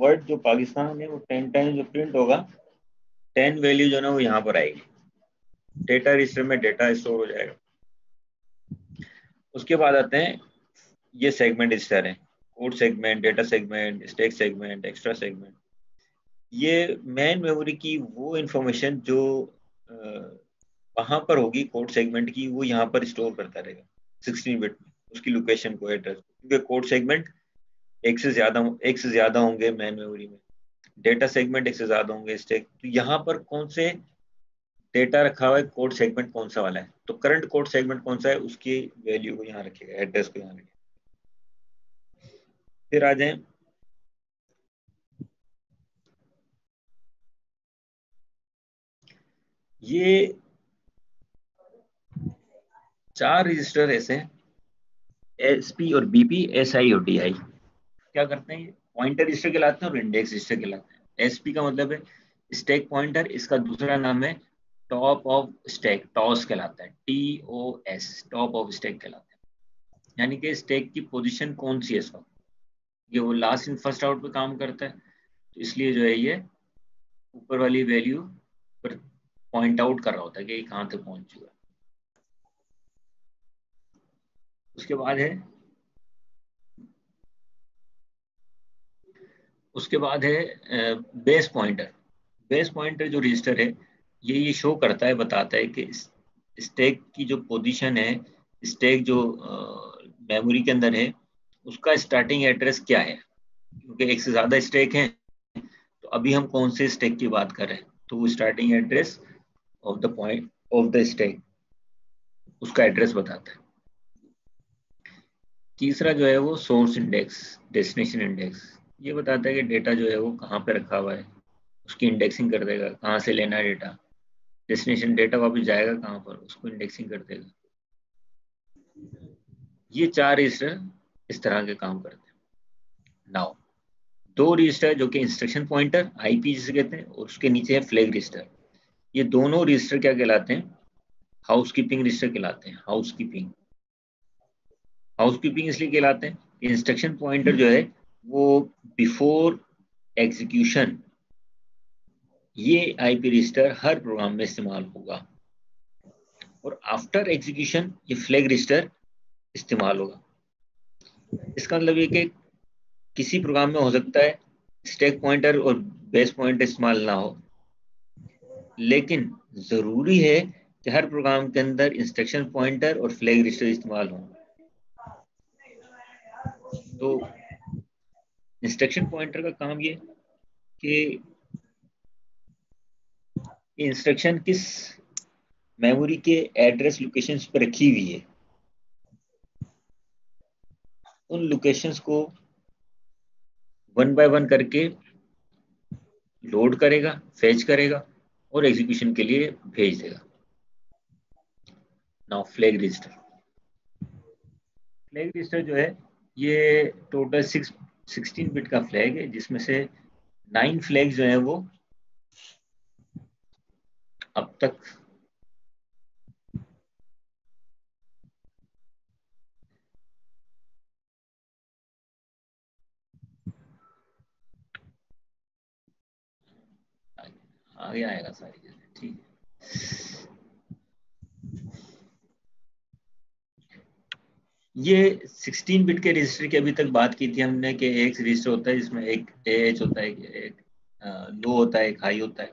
Word जो पाकिस्तान है वो 10 टाइम जो प्रिंट होगा, 10 वैल्यू जो ना वो यहाँ पर आएगी, डेटा रजिस्टर में डेटा स्टोर हो जाएगा। उसके बाद आते हैं ये सेगमेंट रजिस्टर है, code segment, data segment, stack segment, extra segment. ये मेन मेमोरी की वो इंफॉर्मेशन जो वहां पर होगी कोड सेगमेंट की, वो यहाँ पर स्टोर करता रहेगा 16 बिट में, उसकी लोकेशन को, एड्रेस, क्योंकि कोड सेगमेंट एक से ज्यादा होंगे मेन मेमोरी में, डेटा सेगमेंट एक से ज्यादा होंगे, स्टैक। तो यहाँ पर कौन से डेटा रखा हुआ है, कोड सेगमेंट कौन सा वाला है, तो करंट कोड सेगमेंट कौन सा है, उसकी वैल्यू को यहाँ रखेगा, एड्रेस को यहाँ रखेगा। फिर आ जाए ये 4 रजिस्टर ऐसे हैं, एसपी और बीपी, एसआई और डीआई। क्या करते हैं, ये पॉइंटर रजिस्टर कहलाते हैं और इंडेक्स रजिस्टर कहलाते हैं। एसपी का मतलब है स्टैक पॉइंटर, इसका दूसरा नाम है टॉप ऑफ स्टैक, टॉस कहलाता है, TOS, टॉप ऑफ स्टैक कहलाता है। यानी कि स्टैक की पोजीशन कौन सी है इस वक्त, ये वो लास्ट इन फर्स्ट आउट पे काम करता है, तो इसलिए जो है ये ऊपर वाली वैल्यू पर पॉइंट आउट कर रहा होता है कि कहाँ तक पहुंच चुका है। उसके बाद है बेस पॉइंटर। बेस पॉइंटर जो रजिस्टर है, ये शो करता है, बताता है कि स्टैक की जो पोजीशन है, स्टैक जो मेमोरी के अंदर है, उसका स्टार्टिंग एड्रेस क्या है। क्योंकि एक से ज्यादा स्टैक है, तो अभी हम कौन से स्टैक की बात कर रहे हैं, तो वो starting address of the point of the stack, उसका एड्रेस बताता है। तीसरा जो है वो सोर्स इंडेक्स, डेस्टिनेशन इंडेक्स, ये बताता है कि डेटा जो है वो कहाँ पे रखा हुआ है, उसकी इंडेक्सिंग कर देगा, कहाँ से लेना है डेटा, डेस्टिनेशन डेटा वापस जाएगा कहाँ पर, उसको इंडेक्सिंग कर देगा। ये 4 रजिस्टर इस तरह के काम करते हैं। नाउ 2 रजिस्टर जो कि इंस्ट्रक्शन पॉइंटर, आईपी जिसे कहते हैं, और उसके नीचे है फ्लैग रजिस्टर। ये दोनों रजिस्टर क्या कहलाते हैं, हाउसकीपिंग रजिस्टर कहलाते हैं। हाउसकीपिंग हाउसकीपिंग इसलिए कहलाते हैं, इंस्ट्रक्शन पॉइंटर जो है वो बिफोर एग्जीक्यूशन ये आईपी रजिस्टर हर प्रोग्राम में इस्तेमाल होगा, और आफ्टर एग्जीक्यूशन ये फ्लैग रजिस्टर इस्तेमाल होगा। इसका मतलब ये कि किसी प्रोग्राम में हो सकता है स्टैक पॉइंटर और बेस पॉइंटर इस्तेमाल ना हो, लेकिन जरूरी है कि हर प्रोग्राम के अंदर इंस्ट्रक्शन पॉइंटर और फ्लैग रजिस्टर इस्तेमाल हों। तो इंस्ट्रक्शन पॉइंटर का काम ये कि इंस्ट्रक्शन किस मेमोरी के एड्रेस लोकेशंस पर रखी हुई है, उन लोकेशंस को 1 बाय 1 करके लोड करेगा, फेच करेगा और एग्जीक्यूशन के लिए भेज देगा। नाउ फ्लैग रजिस्टर जो है ये टोटल 16 बिट का फ्लैग है, जिसमें से 9 फ्लैग जो है वो अब तक आगे आएगा सारी चीजें, ठीक है। ये 16 बिट के रजिस्टर की अभी तक बात की थी हमने कि एक रजिस्टर होता है जिसमें एक एच होता है, एक लो होता है, एक हाई होता है,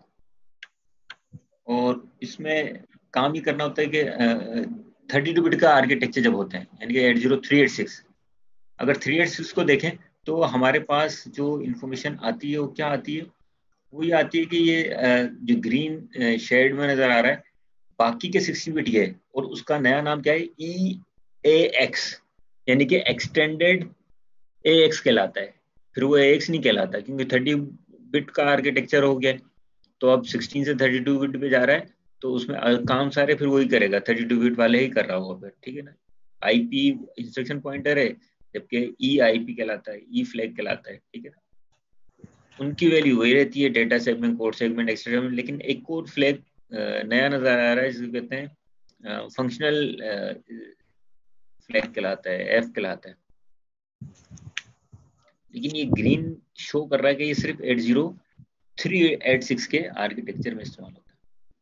और इसमें काम ये करना होता है कि 32 बिट का आर्किटेक्चर जब होते हैं, यानी कि 80386, अगर 386 को देखें तो हमारे पास जो इंफॉर्मेशन आती है वो क्या आती है, वो ये आती है कि ये जो ग्रीन शेड में नजर आ रहा है, बाकी के 16 बिट ये है, और उसका नया नाम क्या है, EAX, यानी कि एक्सटेंडेड AX कहलाता है। फिर वो AX नहीं कहलाता क्योंकि 30 बिट का आर्किटेक्चर हो गया, तो अब 16 से 32 बिट पे जा रहा है, तो उसमें काम सारे फिर वही करेगा, 32 बिट वाले ही कर रहा होगा फिर, ठीक है ना। आईपी इंस्ट्रक्शन पॉइंटर है, जबकि EIP कहलाता है, ई फ्लैग कहलाता है, ठीक है ना। उनकी वैल्यू वही रहती है, data segment, code segment, extra segment, लेकिन एक और फ्लैग नया नजर आ रहा है जिसको कहते हैं फंक्शनल फ्लैग कहलाता है, F कहलाता है। लेकिन ये ग्रीन शो कर रहा है कि ये सिर्फ 80386 के आर्किटेक्चर में इस्तेमाल होता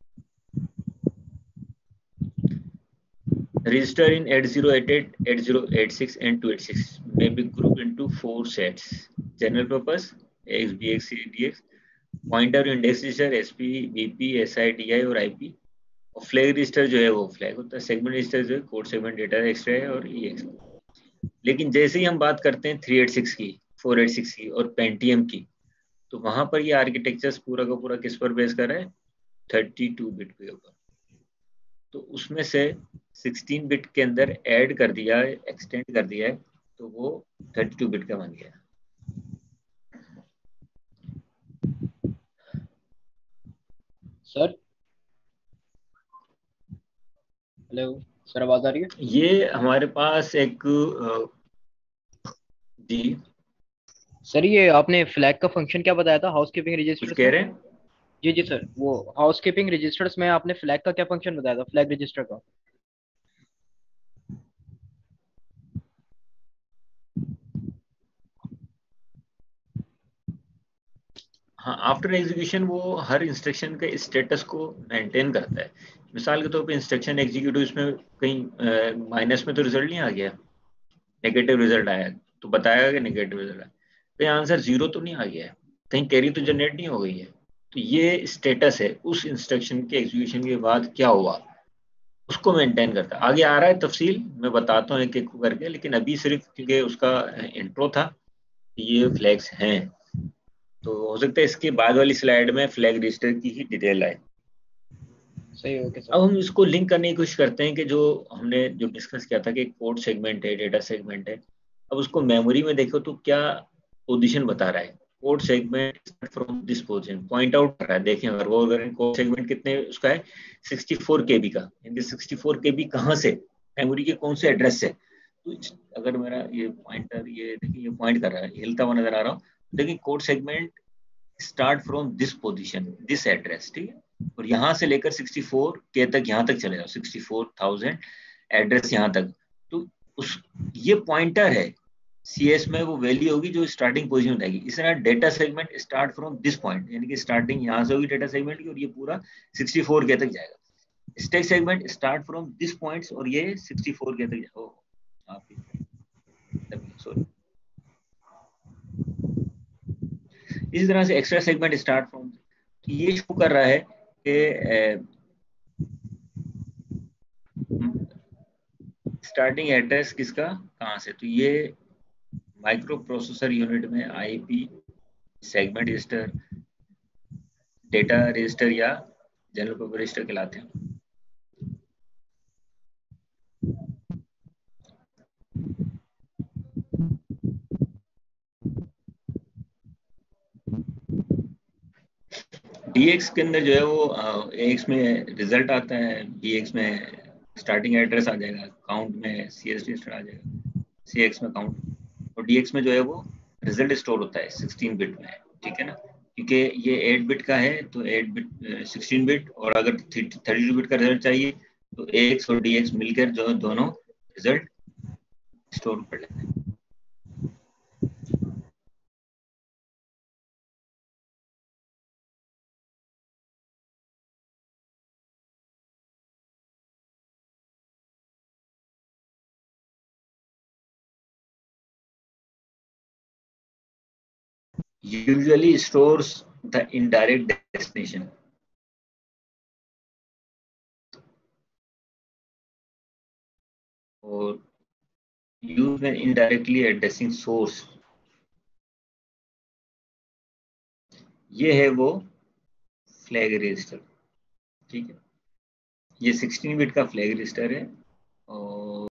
है। Register in 8088, 8086 and 286 may be grouped into 4 sets: general purpose AX, BX, CDX, pointer index register, SP, BP, SI, DI और आईपी। और फ्लैग रजिस्टर जो है वो फ्लैग होता है। सेगमेंट रजिस्टर जो है कोड सेगमेंट, डेटा एक्स्ट्रा है और ईएक्स। लेकिन जैसे ही हम बात करते हैं 386 की, 486 की और पेंटियम की, तो वहां पर ये आर्किटेक्चर पूरा का पूरा किस पर बेस कर रहा है? 32 बिट के ऊपर। तो उसमें से 16 बिट के अंदर ऐड कर दिया है, एक्सटेंड कर दिया है, तो वो 32 बिट का बन गया। सर हेलो सर, आवाज आ रही है? ये हमारे पास एक जी, सर ये आपने फ्लैग का फंक्शन क्या बताया था हाउसकीपिंग कुछ रजिस्टर्स कह में? रहे हैं? जी जी सर, वो हाउसकीपिंग रजिस्टर्स में आपने फ्लैग का क्या फंक्शन बताया था, फ्लैग रजिस्टर का? हाँ, आफ्टर एग्जीक्यूशन वो हर इंस्ट्रक्शन के स्टेटस को मेंटेन करता है। मिसाल के तौर पे इंस्ट्रक्शन एग्जीक्यूट, इसमें कहीं माइनस में तो रिजल्ट नहीं आ गया, नेगेटिव रिजल्ट आया, तो बताया कि नेगेटिव रिजल्ट आया। कहीं आंसर जीरो तो नहीं आ गया है, कहीं कैरी तो जनरेट नहीं हो गई है। तो ये स्टेटस है उस इंस्ट्रक्शन के एग्जीक्यूशन के बाद क्या हुआ, उसको मेंटेन करता है। आगे आ रहा है तफसील, मैं बताता हूँ एक एक करके, लेकिन अभी सिर्फ क्योंकि उसका इंट्रो था, ये फ्लैग्स हैं। तो हो सकता है इसके बाद वाली स्लाइड में फ्लैग रजिस्टर की ही डिटेल आए। सही, ओके अब सर। हम इसको लिंक करने की कोशिश करते हैं कि जो हमने जो डिस्कस किया था कि कोड सेगमेंट है, डेटा सेगमेंट है। अब उसको मेमोरी में देखो तो क्या पोजीशन बता रहा है। Code segment from this position point out कर रहा है। देखें, अगर वो अगर कोड सेगमेंट कितने उसका है, 64 केबी का, यानी 64 केबी कहाँ से, मेमोरी के कौन से एड्रेस से। तो अगर मेरा ये पॉइंटर, ये देखिए ये पॉइंट कर रहा है, हिलता हुआ नजर आ रहा हूँ। देखिए code segment start from this position, this address, ठीक है। और यहाँ से लेकर 64 के तक, यहाँ तक चले जाओ, 64,000 एड्रेस यहाँ तक। तो उस ये पॉइंटर है, सीएस में वो वैल्यू होगी जो स्टार्टिंग पोजीशन में आएगी। इस तरह data segment start from this point, यानी कि स्टार्टिंग यहाँ से होगी डेटा सेगमेंट की, और ये पूरा 64 के तक जाएगा। Stack segment start from this points, और ये 64 के तक जाएगा। आप सॉरी, इसी तरह से एक्स्ट्रा सेगमेंट स्टार्ट फ्रॉम, ये शो कर रहा है कि स्टार्टिंग एड्रेस किसका कहाँ से। तो ये माइक्रो प्रोसेसर यूनिट में IP, segment register, data register या जनरल पर्पस रजिस्टर कहलाते हैं। डीएक्स के अंदर जो है वो एक्स में रिजल्ट आता है, बीएक्स में स्टार्टिंग एड्रेस आ जाएगा, काउंट में सीएस रजिस्टर आ जाएगा, सीएक्स में काउंट, और डीएक्स में जो है वो रिजल्ट स्टोर होता है 16 बिट में, ठीक है ना। क्योंकि ये 8 बिट का है तो 8 बिट 16 बिट, और अगर 32 बिट का रिजल्ट चाहिए तो एक्स और डीएक्स मिलकर जो दोनों रिजल्ट स्टोर कर लेते हैं। Usually stores the indirect destination, और use when indirectly addressing source। ये है वो फ्लैग रजिस्टर, ठीक है। ये 16 बिट का फ्लैग रजिस्टर है, और